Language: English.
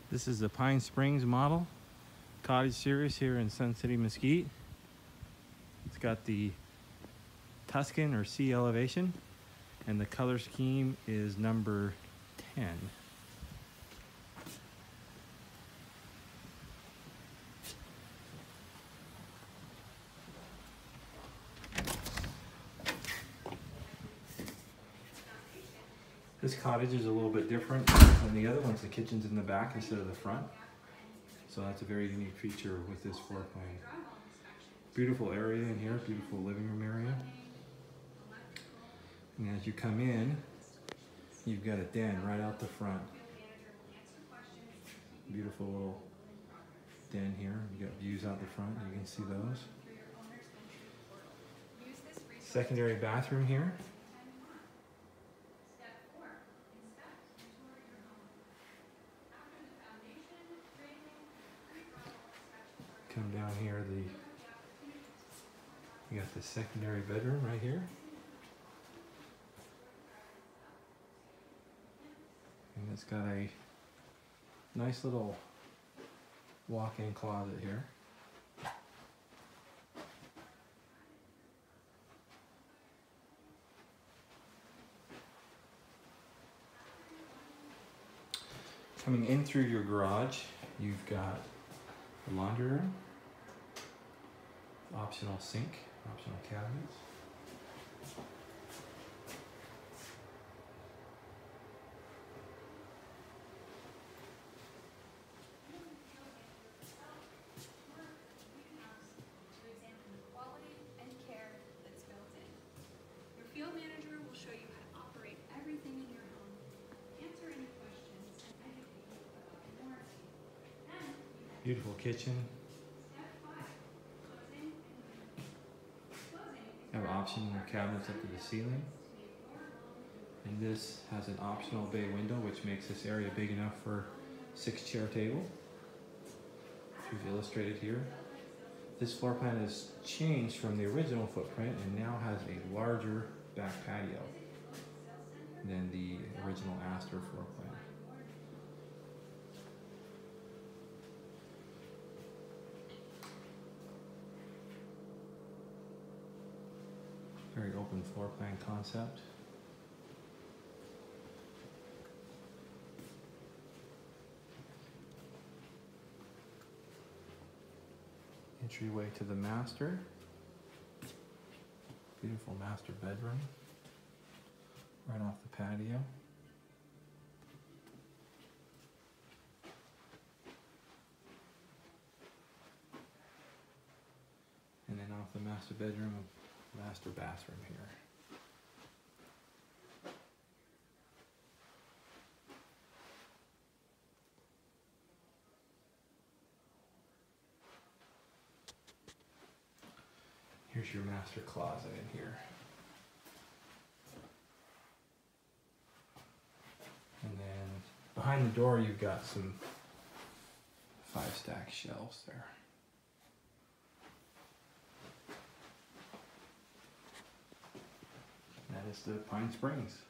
This is the Pine Springs model cottage series here in Sun City, Mesquite. It's got the Tuscan or C elevation, and the color scheme is number 10. This cottage is a little bit different than the other ones. The kitchen's in the back instead of the front. So that's a very unique feature with this floor plan. Beautiful area in here, beautiful living room area. And as you come in, you've got a den right out the front. Beautiful little den here. You got views out the front, you can see those. Secondary bathroom here. Come down here, you got the secondary bedroom right here. And it's got a nice little walk-in closet here. Coming in through your garage, you've got the laundry room, optional sink, optional cabinets. Field manager will show you how to operate everything in your home, answer any questions, and educate you about the warranty. Beautiful kitchen. Step 5, closing Have optional cabinets up to the ceiling. And this has an optional bay window, which makes this area big enough for 6-chair table, which we've illustrated here. This floor plan has changed from the original footprint and now has a larger back patio than the original Astor floor plan. Very open floor plan concept. Entryway to the master. Beautiful master bedroom. Right off the patio. And then off the master bedroom, master bathroom here. Here's your master closet in here. And then behind the door, you've got some 5-stack shelves there. That is the Pine Springs.